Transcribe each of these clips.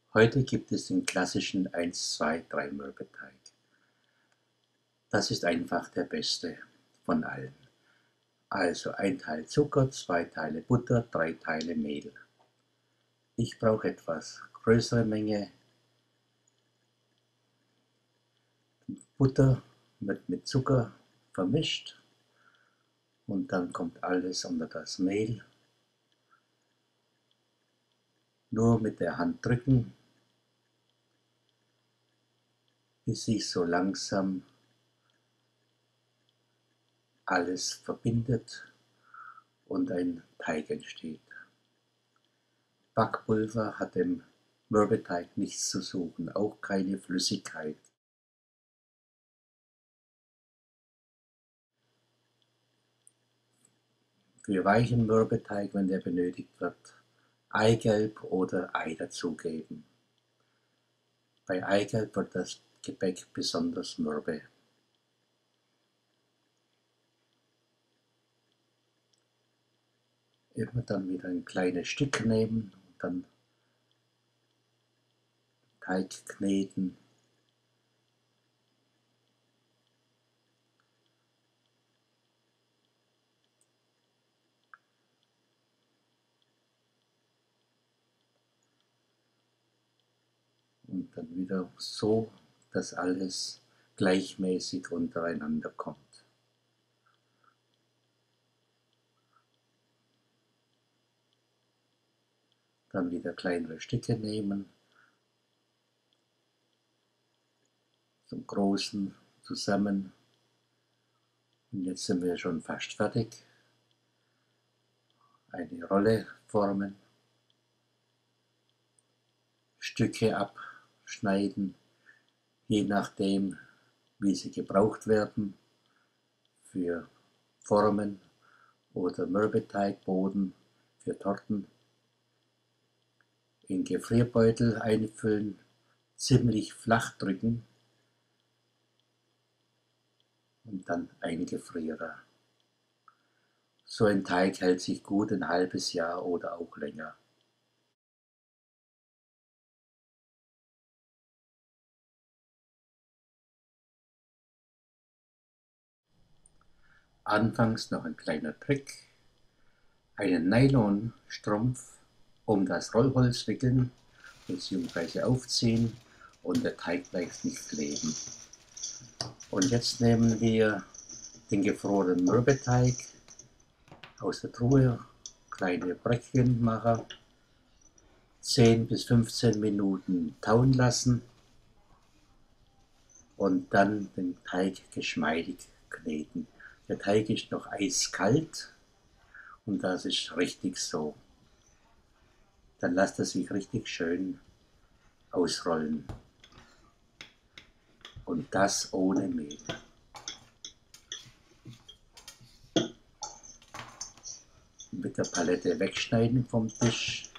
Heute gibt es den klassischen 1-2-3 Mürbeteig. Das ist einfach der beste von allen. Also 1 Teil Zucker, 2 Teile Butter, 3 Teile Mehl. Ich brauche etwas größere Menge. Butter wird mit Zucker vermischt und dann kommt alles unter das Mehl. Nur mit der Hand drücken, bis sich so langsam alles verbindet und ein Teig entsteht. Backpulver hat im Mürbeteig nichts zu suchen, auch keine Flüssigkeit. Für weichen Mürbeteig, wenn der benötigt wird, Eigelb oder Ei dazugeben. Bei Eigelb wird das Gebäck besonders mürbe. Immer dann wieder ein kleines Stück nehmen und dann Teig kneten. Und dann wieder so, dass alles gleichmäßig untereinander kommt. Dann wieder kleinere Stücke nehmen, zum großen zusammen. Und jetzt sind wir schon fast fertig. Eine Rolle formen, Stücke abschneiden, je nachdem, wie sie gebraucht werden, für Formen oder Mürbeteigboden, für Torten. In Gefrierbeutel einfüllen, ziemlich flach drücken und dann eingefrieren. So ein Teig hält sich gut ein halbes Jahr oder auch länger. Anfangs noch ein kleiner Trick: einen Nylonstrumpf um das Rollholz wickeln bzw. aufziehen und der Teig bleibt nicht kleben. Und jetzt nehmen wir den gefrorenen Mürbeteig aus der Truhe, kleine Bröckchen machen, 10 bis 15 Minuten tauen lassen und dann den Teig geschmeidig kneten. Der Teig ist noch eiskalt und das ist richtig so. Dann lasst er sich richtig schön ausrollen. Und das ohne Mehl. Mit der Palette wegschneiden vom Tisch.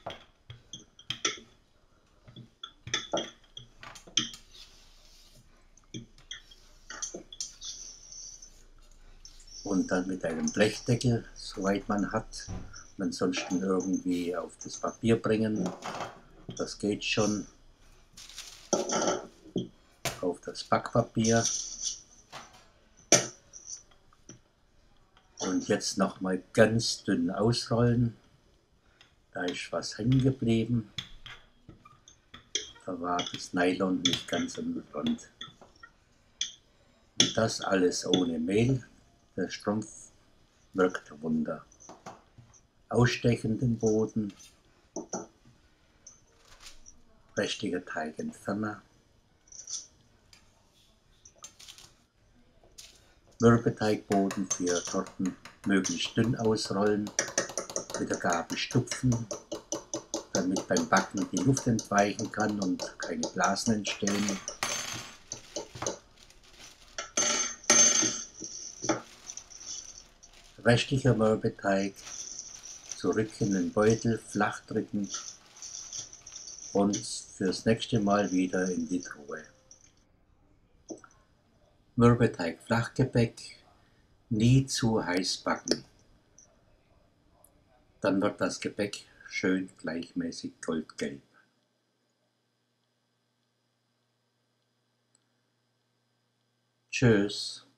Und dann mit einem Blechdeckel, soweit man hat. Und ansonsten irgendwie auf das Papier bringen. Das geht schon. Auf das Backpapier. Und jetzt nochmal ganz dünn ausrollen. Da ist was hängen geblieben. Da war das Nylon nicht ganz am Rand. Und das alles ohne Mehl. Der Strumpf wirkt Wunder. Ausstechen den Boden. Prächtiger Teigentferner. Mürbeteigboden für Torten möglichst dünn ausrollen, mit der Gabel stupfen, damit beim Backen die Luft entweichen kann und keine Blasen entstehen. Restlicher Mürbeteig zurück in den Beutel, flach drücken und fürs nächste Mal wieder in die Truhe. Mürbeteig Flachgebäck nie zu heiß backen. Dann wird das Gebäck schön gleichmäßig goldgelb. Tschüss.